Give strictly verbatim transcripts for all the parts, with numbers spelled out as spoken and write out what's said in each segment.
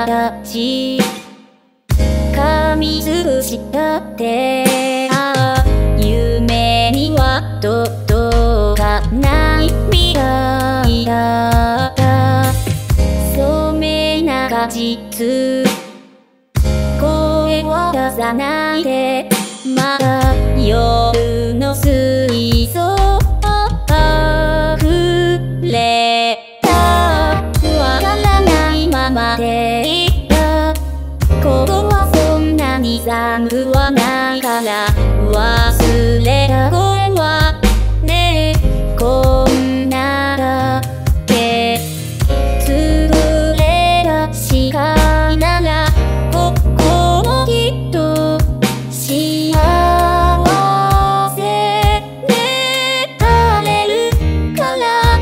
形噛みつぶしたってああ夢には届かない未来だった染めな果実声を出さないでまだ夜の水槽あふれたわからないままでいたここはそんなに寒くはないから忘れた声はねえこんなだけ作れた視界ならここもきっと幸せであれるから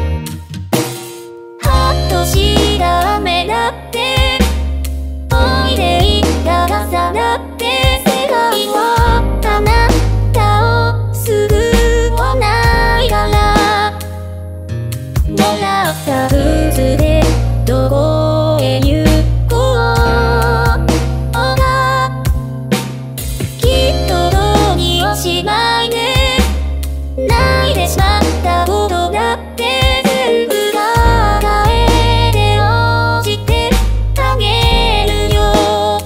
はっとした雨だっておいでいた傘だって世界はあなたを救わないからもらった靴でどこへ行こうがきっとどうにおしまいね泣いてしまったことだって全部が変えて落ちてあげるよ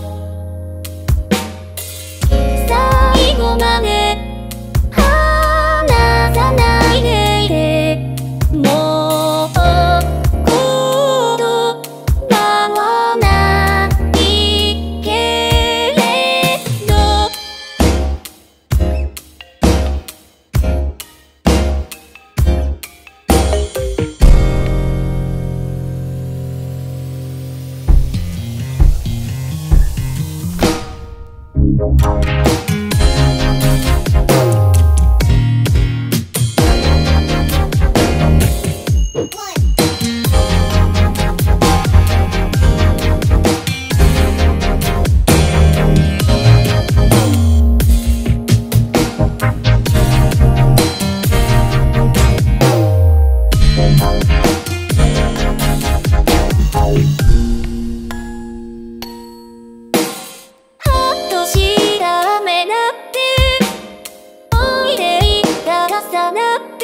最後まで離さないでいてもう言葉はないけれどはっとした雨だっておいでいた傘だって